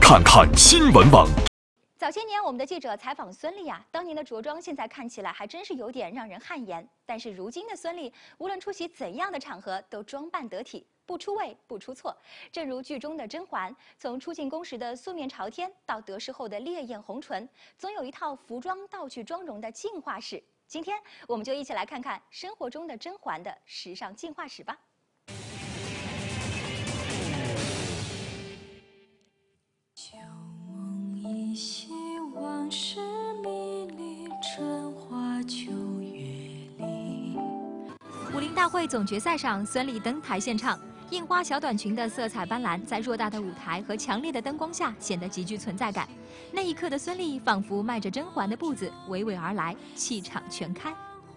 看看新闻网。 早些年，我们的记者采访孙俪啊，当年的着装现在看起来还真是有点让人汗颜。但是如今的孙俪，无论出席怎样的场合，都装扮得体，不出位，不出错。正如剧中的甄嬛，从出进宫时的素面朝天，到得势后的烈焰红唇，总有一套服装道具妆容的进化史。今天，我们就一起来看看生活中的甄嬛的时尚进化史吧。 往事迷离，春花秋月里。 武林大会总决赛上，孙俪登台献唱，印花小短裙的色彩斑斓，在偌大的舞台和强烈的灯光下显得极具存在感。那一刻的孙俪仿佛迈着甄嬛的步子娓娓而来，气场全开。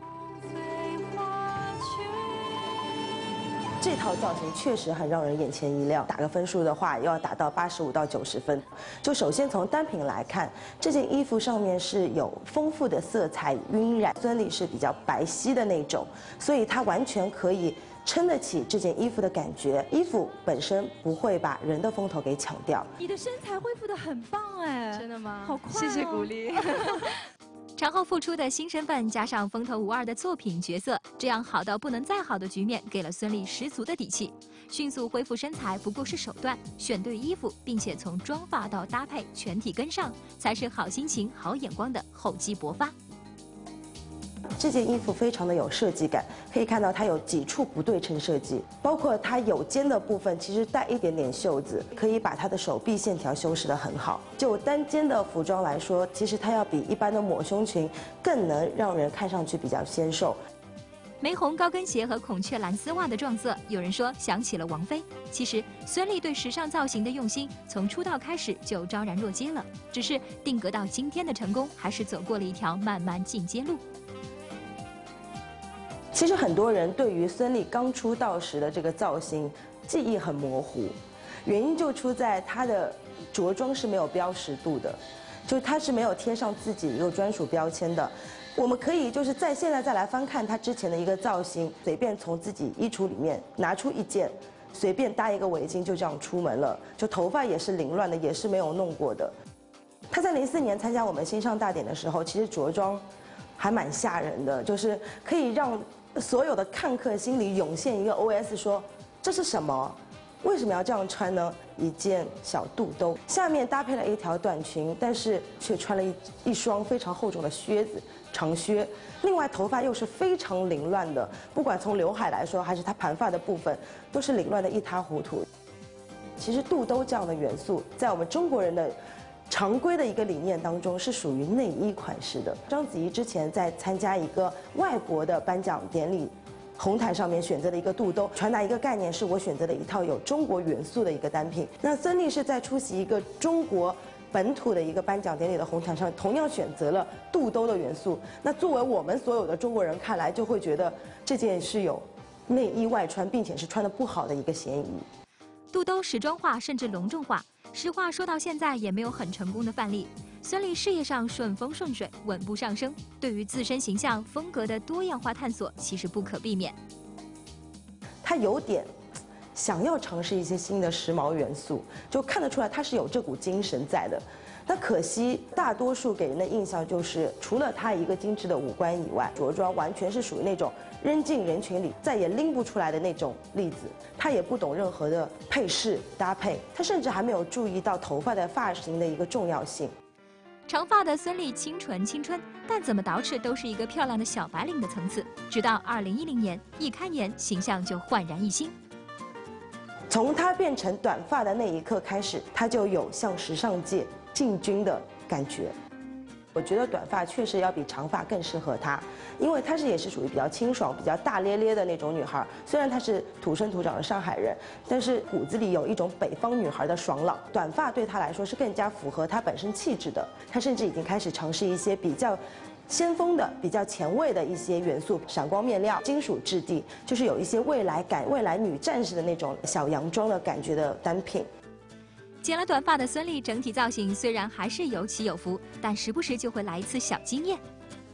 这套造型确实很让人眼前一亮。打个分数的话，要打到85到90分。就首先从单品来看，这件衣服上面是有丰富的色彩晕染，孙俪是比较白皙的那种，所以它完全可以撑得起这件衣服的感觉。衣服本身不会把人的风头给抢掉。 你的身材恢复得很棒哎， 真的吗？ 好快、哦， 谢谢鼓励。 产后复出的新身份，加上风头无二的作品角色，这样好到不能再好的局面，给了孙俪十足的底气。迅速恢复身材不过是手段，选对衣服，并且从妆发到搭配全体跟上，才是好心情、好眼光的厚积薄发。 这件衣服非常的有设计感，可以看到它有几处不对称设计，包括它有肩的部分其实带一点点袖子，可以把它的手臂线条修饰得很好。就单肩的服装来说，其实它要比一般的抹胸裙更能让人看上去比较纤瘦。 玫红高跟鞋和孔雀蓝丝袜的撞色，有人说想起了王菲。其实孙俪对时尚造型的用心，从出道开始就昭然若揭了，只是定格到今天的成功，还是走过了一条漫漫进阶路。 其实很多人对于孙俪刚出道时的这个造型记忆很模糊，原因就出在她的着装是没有标识度的，就是她是没有贴上自己一个专属标签的。我们可以就是现在再来翻看她之前的一个造型，随便从自己衣橱里面拿出一件，随便搭一个围巾就这样出门了，就头发也是凌乱的，也是没有弄过的。她在04年参加我们新上大典的时候，其实着装还蛮吓人的，就是可以让 所有的看客心里涌现一个 OS 说：“这是什么？为什么要这样穿呢？”一件小肚兜，下面搭配了一条短裙，但是却穿了一双非常厚重的靴子，长靴。另外，头发又是非常凌乱的，不管从刘海来说，还是她盘发的部分，都是凌乱的一塌糊涂。其实，肚兜这样的元素，在我们中国人的 常规的一个理念当中是属于内衣款式的。章子怡之前在参加一个外国的颁奖典礼，红毯上面选择了一个肚兜，传达一个概念，是我选择了一套有中国元素的一个单品。那孙俪是在出席一个中国本土的一个颁奖典礼的红毯上，同样选择了肚兜的元素。那作为我们所有的中国人看来，就会觉得这件是有内衣外穿，并且是穿得不好的一个嫌疑。 肚兜时装化甚至隆重化。 实话说到现在也没有很成功的范例。孙俪事业上顺风顺水，稳步上升，对于自身形象风格的多样化探索，其实不可避免。 她有点想要尝试一些新的时髦元素，就看得出来她是有这股精神在的。那可惜，大多数给人的印象就是，除了她一个精致的五官以外，着装完全是属于那种扔进人群里再也拎不出来的那种例子。她也不懂任何的配饰搭配，她甚至还没有注意到头发的发型的一个重要性。 长发的孙俪清纯青春，但怎么捯饬都是一个漂亮的小白领的层次。直到2010年一开年，形象就焕然一新。 从她变成短发的那一刻开始，她就有向时尚界进军的感觉。我觉得短发确实要比长发更适合她，因为她也是属于比较清爽、比较大咧咧的那种女孩。虽然她是土生土长的上海人，但是骨子里有一种北方女孩的爽朗。短发对她来说是更加符合她本身气质的。她甚至已经开始尝试一些比较 先锋的、比较前卫的一些元素，闪光面料、金属质地，就是有一些未来感、未来女战士的那种小洋装的感觉的单品。 剪了短发的孙俪，整体造型虽然还是有起有伏，但时不时就会来一次小惊艳。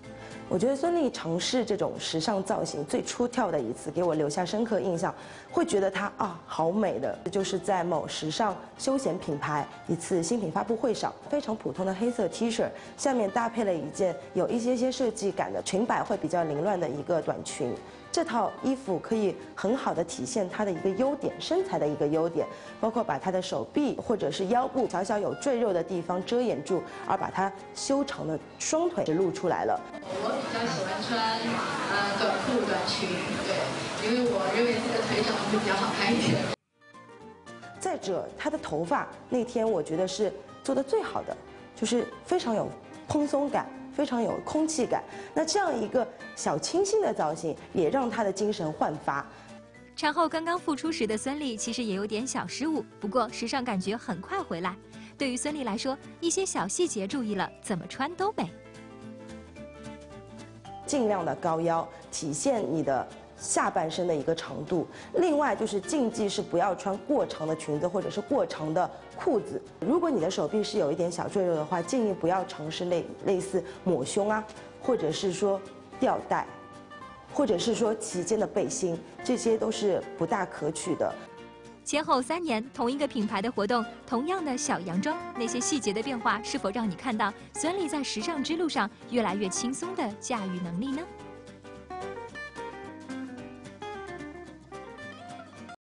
我觉得孙俪尝试这种时尚造型最出挑的一次，给我留下深刻印象，会觉得她好美的，就是在某时尚休闲品牌一次新品发布会上，非常普通的黑色 T 恤，下面搭配了一件有一些设计感的裙摆会比较凌乱的一个短裙。这套衣服可以很好的体现她的一个优点，身材的一个优点，包括把她的手臂或者是腰部小小有赘肉的地方遮掩住，而把她修长的双腿露出来了。 我比较喜欢穿短裤短裙，对，因为我认为这个腿长得会比较好看一点。 再者，她的头发那天我觉得是做的最好的，就是非常有蓬松感。非常有空气感，那这样一个小清新的造型，也让她的精神焕发。 产后刚刚复出时的孙俪其实也有点小失误，不过时尚感觉很快回来。对于孙俪来说，一些小细节注意了，怎么穿都美。 尽量的高腰，体现你的下半身的一个长度。另外就是禁忌是不要穿过长的裙子或者是过长的裤子。如果你的手臂是有一点小赘肉的话，建议不要尝试类似抹胸啊，或者是说吊带，或者是说齐肩的背心，这些都是不大可取的。 前后3年，同一个品牌的活动，同样的小洋装，那些细节的变化，是否让你看到孙俪在时尚之路上越来越轻松的驾驭能力呢？